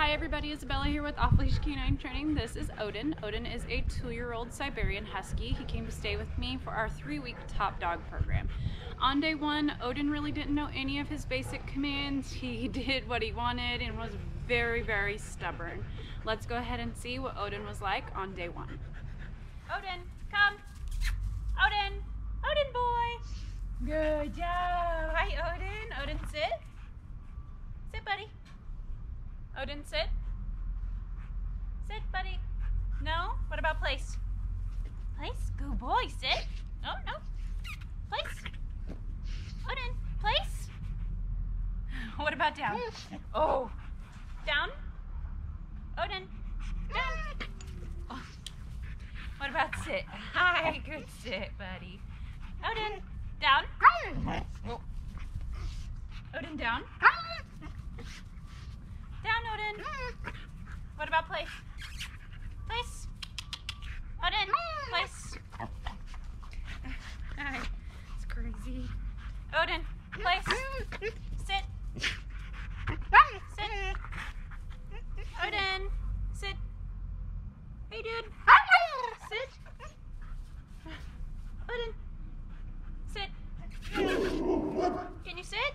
Hi everybody, Isabella here with Off Leash Canine Training. This is Odin. Odin is a 2-year-old Siberian Husky. He came to stay with me for our 3-week Top Dog program. On day 1, Odin really didn't know any of his basic commands. He did what he wanted and was very, very stubborn. Let's go ahead and see what Odin was like on day 1. Odin, come! Odin! Odin boy! Good job! Hi Odin! Odin, sit. Sit, buddy. Odin, sit. Sit, buddy. No? What about place? Place? Good boy, sit. Oh, no. Place. Odin, place. What about down? Oh. Down? Odin, down. Oh. What about sit? Hi, good sit, buddy. Odin, down. Oh. Odin, down. Down, Odin. What about place? Place. Odin, place. It's crazy. Odin, place. Sit. Sit. Odin, sit. Hey, dude. Sit. Odin, sit. Can you sit?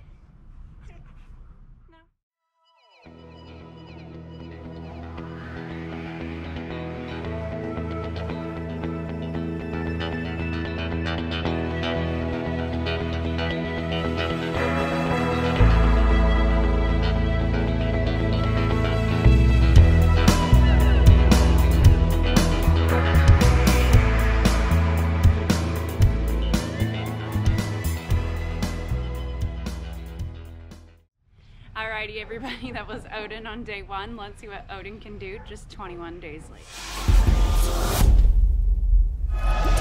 Alrighty everybody, that was Odin on day 1. Let's see what Odin can do just 21 days later.